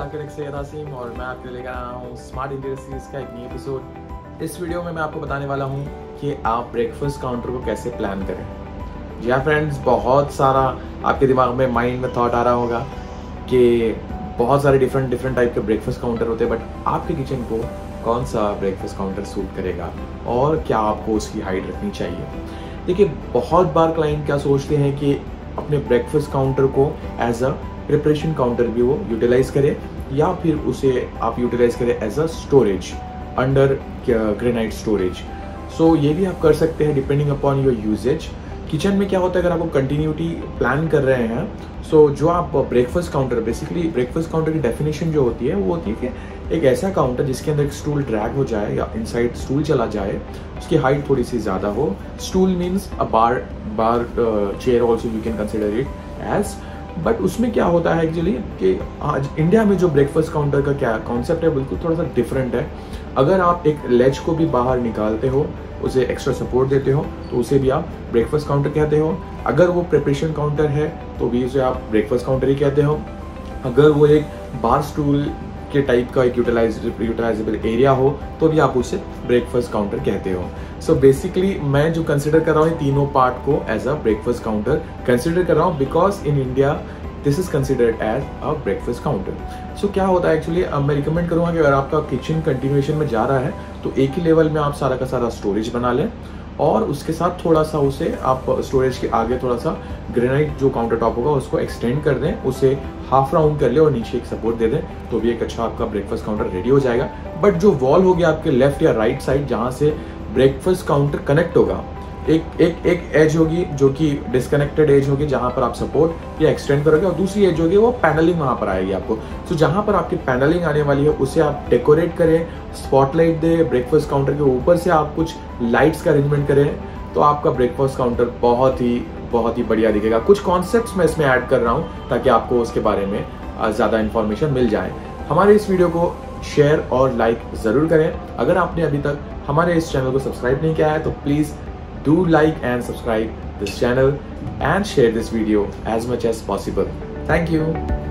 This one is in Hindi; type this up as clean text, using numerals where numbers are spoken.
जाकिर एक सैयद आसिम और मैं आपके लिए लेकर आया हूँ स्मार्ट इंटीरियर सीरीज का एक नई एपिसोड। इस वीडियो में मैं आपको बताने वाला हूँ कि आप ब्रेकफास्ट काउंटर को कैसे प्लान करें। जी हाँ फ्रेंड्स, बहुत सारा आपके दिमाग में माइंड में थॉट आ रहा होगा कि बहुत सारे डिफरेंट टाइप के ब्रेकफास्ट काउंटर होते हैं, बट आपके किचन को कौन सा ब्रेकफास्ट काउंटर सूट करेगा और क्या आपको उसकी हाइट रखनी चाहिए। देखिए, बहुत बार क्लाइंट क्या सोचते हैं कि अपने ब्रेकफास्ट काउंटर को एज अ प्रिपरेशन काउंटर भी वो यूटिलाइज करे या फिर उसे आप यूटिलाइज करें as a storage under granite storage. So ये भी आप कर सकते हैं depending upon your usage. Kitchen में क्या होता है, अगर आपको कंटिन्यूटी प्लान कर रहे हैं, सो जो आप breakfast counter, basically breakfast counter की डेफिनेशन जो होती है वो होती है कि एक ऐसा काउंटर जिसके अंदर एक स्टूल ड्रैग हो जाए या इनसाइड स्टूल चला जाए, उसकी हाइट थोड़ी सी ज़्यादा हो। Stool means a bar chair also you can consider it as. But उसमें क्या होता है एक्चुअली कि आज इंडिया में जो ब्रेकफास्ट काउंटर का क्या कॉन्सेप्ट है, बिल्कुल थोड़ा सा डिफरेंट है। अगर आप एक लेज को भी बाहर निकालते हो, उसे एक्स्ट्रा सपोर्ट देते हो, तो उसे भी आप ब्रेकफास्ट काउंटर कहते हो। अगर वो प्रिपरेशन काउंटर है तो भी उसे आप ब्रेकफास्ट काउंटर ही कहते हो। अगर वो एक बार स्टूल के टाइप का एक यूटिलाइजेबल एरिया हो तो भी आप उसे ब्रेकफास्ट काउंटर कहते हो। सो बेसिकली मैं जो कंसिडर कर रहा हूँ तीनों पार्ट को as a breakfast counter consider कर रहा हूँ, because in India this is considered as a breakfast counter. So क्या होता है एक्चुअली, मैं रिकमेंड करूँगा कि अगर आपका किचन कंटिन्यूएशन में जा रहा है तो एक ही लेवल में आप सारा का सारा स्टोरेज बना लें और उसके साथ थोड़ा सा उसे आप स्टोरेज के आगे थोड़ा सा ग्रेनाइट जो काउंटर टॉप होगा उसको एक्सटेंड कर दें, उसे हाफ राउंड कर ले और नीचे एक सपोर्ट दे दें, तो भी एक अच्छा आपका ब्रेकफास्ट काउंटर रेडी हो जाएगा। बट जो वॉल होगी आपके लेफ्ट या राइट साइड जहाँ से ब्रेकफास्ट काउंटर कनेक्ट होगा, एक एज होगी जो कि डिस्कनेक्टेड एज होगी जहां पर आप सपोर्ट या एक्सटेंड करोगे, और दूसरी एज होगी वो पैनलिंग वहां पर आएगी आपको। तो जहां पर आपकी पैनलिंग आने वाली है उसे आप डेकोरेट करें, स्पॉटलाइट दे ब्रेकफास्ट काउंटर के ऊपर से आप कुछ लाइट्स का अरेंजमेंट करें, तो आपका ब्रेकफास्ट काउंटर बहुत ही बढ़िया दिखेगा। कुछ कॉन्सेप्ट्स मैं इसमें ऐड कर रहा हूँ ताकि आपको उसके बारे में ज़्यादा इन्फॉर्मेशन मिल जाए। हमारे इस वीडियो को शेयर और लाइक ज़रूर करें। अगर आपने अभी तक हमारे इस चैनल को सब्सक्राइब नहीं किया है तो please do like and subscribe this channel and share this video as much as possible. Thank you.